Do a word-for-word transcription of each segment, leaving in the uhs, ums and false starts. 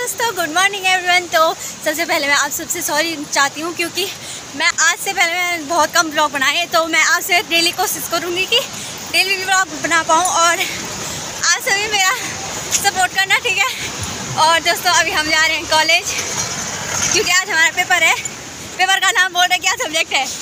दोस्तों, good morning everyone. तो सबसे पहले मैं आप सबसे सॉरी चाहती हूँ क्योंकि मैं आज से पहले मैं बहुत कम ब्लॉग बनाए, तो मैं आपसे डेली कोशिश करूँगी कि डेली ब्लॉग बना पाऊँ और आप सभी मेरा सपोर्ट करना, ठीक है। और दोस्तों अभी हम जा रहे हैं कॉलेज क्योंकि आज हमारा पेपर है। पेपर का नाम बोल रहे क्या सब्जेक्ट है?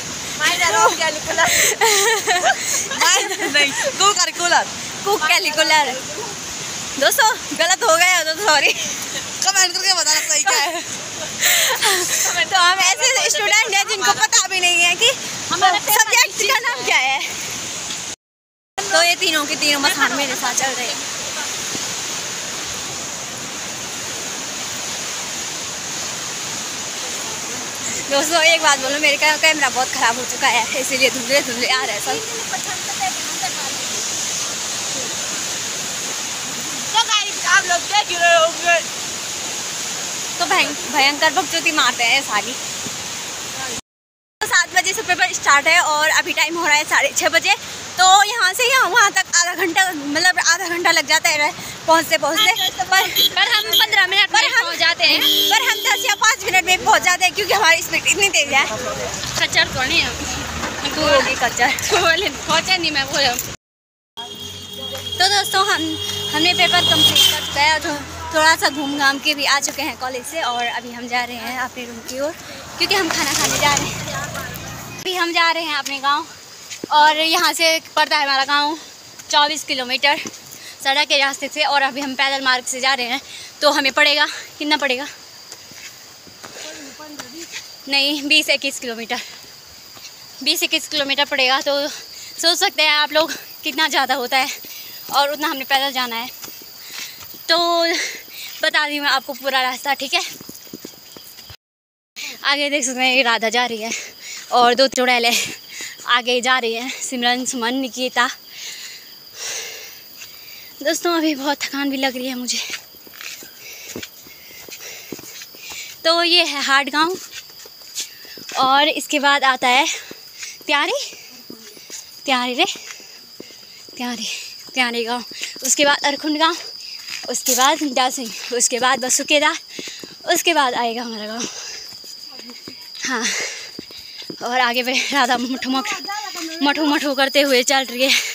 कुक कैलिकुलर। दोस्तों गलत हो गया तो सॉरी, कमेंट करके बताना सही क्या है। तो हम ऐसे स्टूडेंट हैं जिनको पता भी नहीं है कि हमारा सब्जेक्ट का नाम क्या है। तो ये तीनों के तीनों मसान मेरे साथ चल रहे हैं। दोस्तों एक बात बोलो, मेरे का कैमरा बहुत ख़राब हो चुका है, इसीलिए धुंधले धुंधले आ रहे हैं सब। आप लोग देख रहे होंगे तो भयंकर बकचोदी मारते हैं सारी। तो सात बजे से पेपर स्टार्ट है और अभी टाइम हो रहा है साढ़े छः बजे। तो यहाँ से यहाँ वहाँ तक आधा घंटा, मतलब आधा घंटा लग जाता है पहुँचते पहुँचते। पर पर हम पंद्रह मिनट में पहुँच जाते हैं। पर हम दस या पाँच मिनट में पहुँच जाते हैं क्योंकि हमारी स्पीड इतनी तेज है। खच्चर तो नहीं तू होगी खच्चर, पहुँचे नहीं मैं बोल। तो दोस्तों हम हमने पेपर कंप्लीट कर चुका है, तो थोड़ा सा घूम घाम के भी आ चुके हैं कॉलेज से और अभी हम जा रहे हैं अपने रूम की ओर क्योंकि हम खाना खाने जा रहे हैं। अभी हम जा रहे हैं अपने गांव और यहाँ से पड़ता है हमारा गांव चौबीस किलोमीटर सड़क के रास्ते से, और अभी हम पैदल मार्ग से जा रहे हैं। तो हमें पड़ेगा कितना पड़ेगा, नहीं बीस इक्कीस किलोमीटर बीस इक्कीस किलोमीटर पड़ेगा। तो सोच सकते हैं आप लोग कितना ज़्यादा होता है, और उतना हमने पैदल जाना है। तो बता दी मैं आपको पूरा रास्ता, ठीक है। आगे देख सकते हैं राधा जा रही है और दो चुड़ैलें आगे जा रही हैं, सिमरन, सुमन, निकिता। दोस्तों अभी बहुत थकान भी लग रही है मुझे। तो ये है हाट गांव और इसके बाद आता है त्यारी त्यारी रे त्यारी त्यारी गाँव, उसके बाद अरखुंड गाँव, उसके बाद डासिंग, उसके बाद बसुकेदार, उसके बाद आएगा हमारा गाँव। हाँ, और आगे पे राधा मठू मठ मठू मठू करते हुए चल रही है।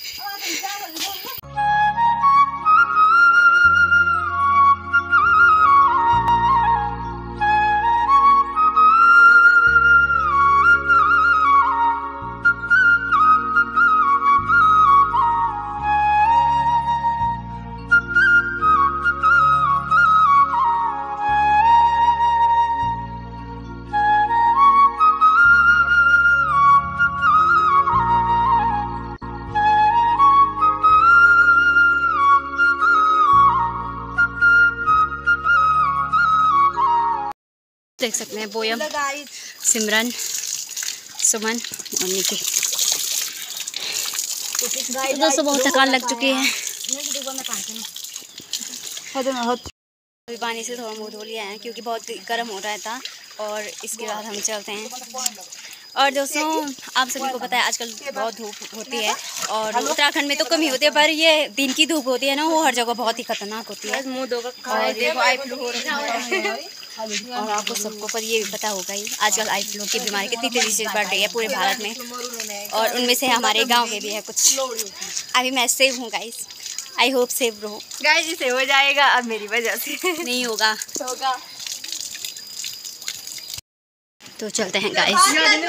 देख सकते हैं बोयम, सिमरन, सुमन और निकी। तो दोस्तों बहुत थकान लग चुकी है, अभी पानी से थोड़ा मुँह धो लिया है क्योंकि बहुत गर्म हो रहा था। और इसके बाद हम चलते हैं। और दोस्तों आप सभी को पता है आजकल बहुत धूप होती है और उत्तराखंड में तो कम ही होती है, पर ये दिन की धूप होती है ना, वो हर जगह बहुत ही खतरनाक होती है। और देखो आई फ्लू हो रहा है और आपको सबको पर ये भी पता होगा ही आजकल आई फ्लू की बीमारी कितनी तेज़ी से बढ़ रही है पूरे भारत में, और उनमें से हमारे गांव के भी है कुछ। अभी मैं सेव हूँ गाइस, आई होप सेव रहो गाइस। इसे हो जाएगा अब मेरी वजह से नहीं होगा होगा। तो चलते हैं गाइस,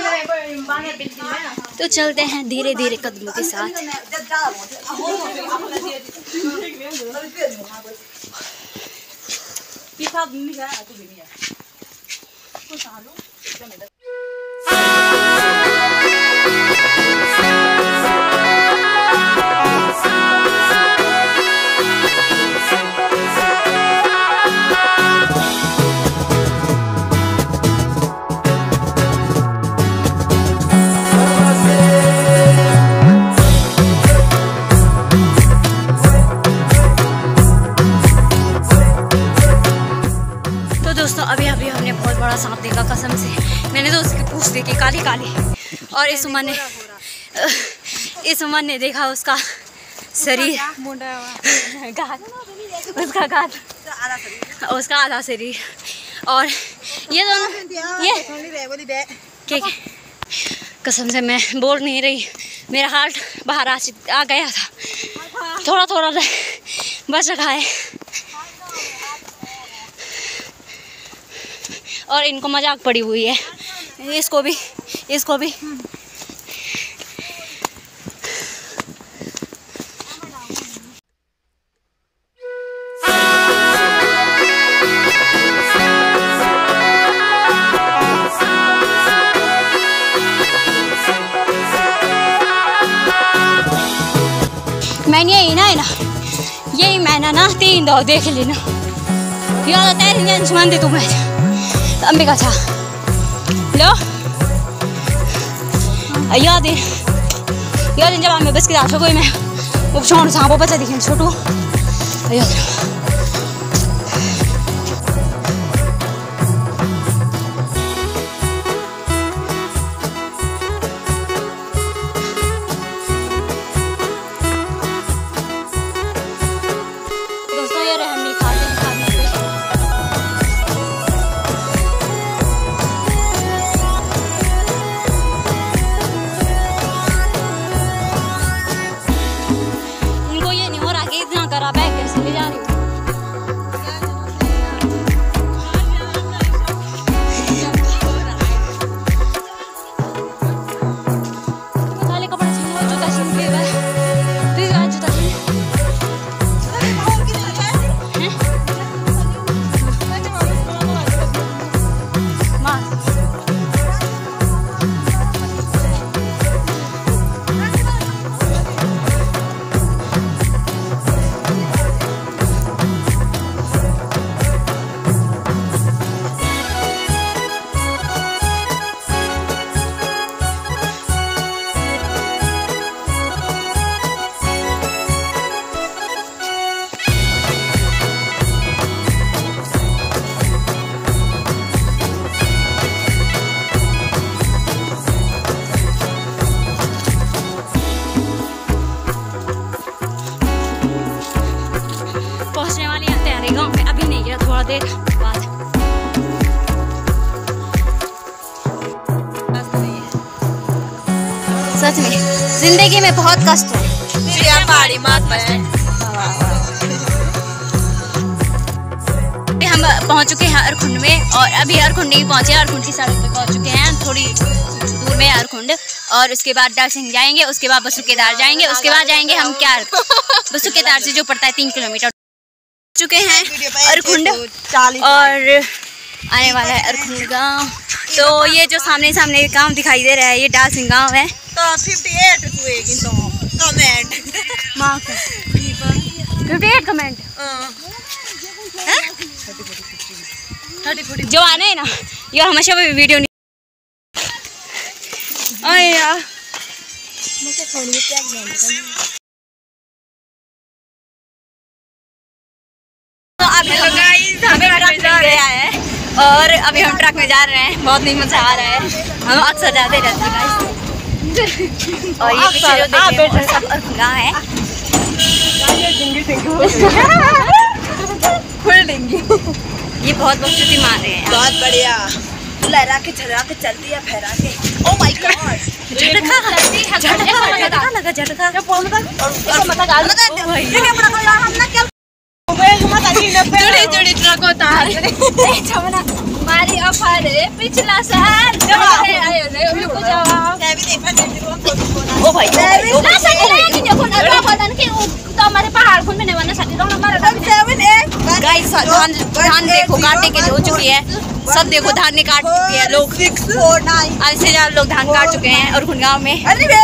तो चलते हैं धीरे धीरे कदमों के साथ। अभी अभी हमने बहुत बड़ा सांप देखा, कसम से। मैंने तो उसकी पूंछ देखी काली काली, और इस उमर ने इस उमर ने देखा उसका शरीर, उसका घात उसका आधा शरीर। और ये दोनों ये क्या कसम से मैं बोल नहीं रही, मेरा हार्ट बाहर आ, आ गया था, थोड़ा थोड़ा बच रखा है। और इनको मजाक पड़ी हुई है, इसको भी इसको भी मैंने यही ना है ना यही मैंने ना तीन दो देख लेना याद तेरी मंदी तुम्हें अंबिका था लो याद याद जब हमें बस के दाखिल कोई मैं वो छोड़ सांपों बचा दिखे छोटू याद देर बाद सच में जिंदगी में बहुत कष्ट है। पहाड़ी मात हम पहुंच चुके हैं अरखुंड में और अभी अरखुंड नहीं पहुंचे, अरखुंड की सड़क पे पहुंच चुके हैं, थोड़ी दूर में अरखुंड। और उसके बाद डाल सिंह जाएंगे, उसके बाद बसु केदार जाएंगे, उसके बाद जाएंगे हम क्या बसु केदार से जो पड़ता है तीन किलोमीटर चुके हैं अरखुंड और आने वाला है अरखुंड गांव। तो ये जो सामने सामने गांव दिखाई दे रहा है ये डाल सिंह गांव है। तो अट्ठावन कमेंट मार्क अट्ठावन कमेंट जो आने है ना ये हमेशा भी वीडियो नहीं आए यार तो अभी हम ट्रक में जा रहे हैं और अभी हम ट्रक में जा रहे हैं, बहुत नहीं मजा आ रहा है, हम अक्सर जाते रहते हैं। और ये पीछे जो देख रहे हैं सब अरखुंड है ये बहुत बकचोदी मार रहे हैं, बहुत बढ़िया लहरा के झरा के चलती है फहरा के। ओह माय गॉड झटका झटका लगा झटका जोड़ी जोड़ी ट्रक होता है मारी ऑफर है पिछला साल जो है आयो नहीं को जवाब मैं भी देखा ओ भाई ना सही नहीं देखो ना तो बदन के तो हमारे पहाड़ खुद में नहीं बना सकते तो हमारा गाइस धान धान देखो काटने के लिए हो चुकी है, सब देखो धान ने काट चुकी है लोग, आज से ज्यादा लोग धान काट चुके हैं और गाँव में।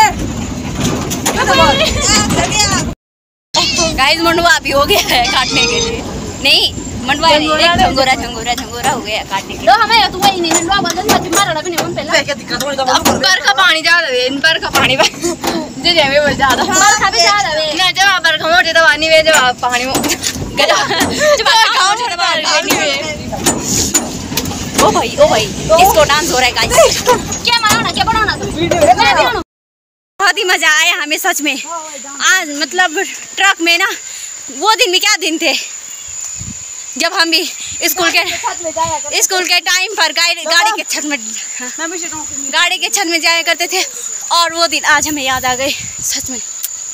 गाइस मंडवा भी हो गया है काटने के लिए, नहीं मंडवा नहीं झंगोरा झंगोरा झंगोरा हो गया काटने के लिए। तो हमें तो वही नहीं मंडवा बदन मत मारना भी नहीं हम पहले अब बरखा पानी जा रहा है इन बरखा पानी जे जे में ज्यादा बरखा भी जा रहा है ना जब बरखा मोटे तो पानी में जब पानी में जब गांव छोड़ पानी में। ओ भाई ओ भाई इसको डांस हो रहा है गाइस, क्या बनाना क्या बनाना तुम बहुत ही मजा आया हमें सच में। आज मतलब ट्रक में ना वो दिन में क्या दिन थे जब हम भी स्कूल के स्कूल के टाइम पर गाड़ी गाड़ी के छत में गाड़ी के छत में जाया करते थे, और वो दिन आज हमें याद आ गए। सच में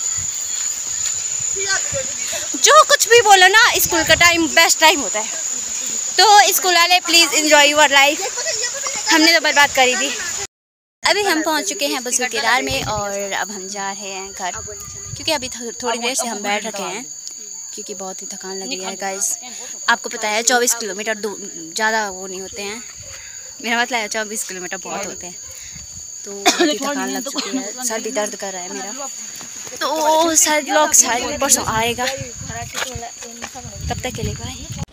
जो कुछ भी बोलो ना, स्कूल का टाइम बेस्ट टाइम होता है। तो स्कूल वाले प्लीज़ एंजॉय योर लाइफ, हमने तो बर्बाद करी थी। अभी हम पहुंच चुके हैं बसु किरार में, और अब हम जा रहे हैं घर, क्योंकि अभी थोड़ी देर से हम बैठ रखे हैं क्योंकि बहुत ही थकान लगी है गाइस। आपको पता है चौबीस किलोमीटर ज़्यादा वो नहीं होते हैं, मेरा मतलब है चौबीस किलोमीटर बहुत होते हैं, तो बहुत ही थकान लग चुकी है। सर भी दर्द कर रहा है मेरा, तो सर लोग शायद परसों आएगा, तब तक के लिए बाय।